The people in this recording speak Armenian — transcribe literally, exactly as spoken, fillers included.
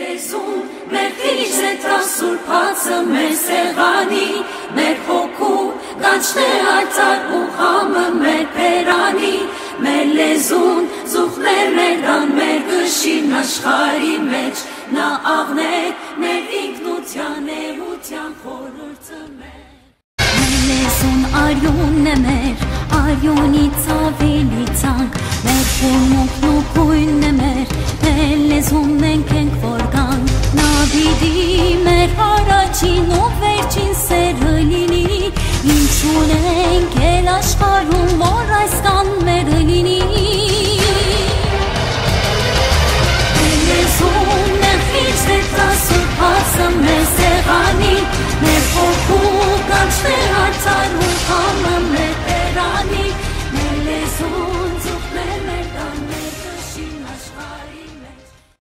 լեզուն, մեր խիղճ է տասուրբացը մեր սեղանի, մեր հոգու կանչն է հայծար ու համը մեր պերանի, մեր լեզուն, զուխներ մեր դան, մեր գշին աշխարի մեջ, նա աղնետ, մեր ինքնության էության խորհուրդը մեր։ Մեր լեզուն արյունն է մեր, արյունից ավելի ցանկ, մեր խումուկն ու կույնն է մեր, մեր լեզումն ենք ենք որ գանք, նա պիտի մեր առաջին ու վերջին սերը լինի, ինչ ունենք էլ աշխարհում որ այս կան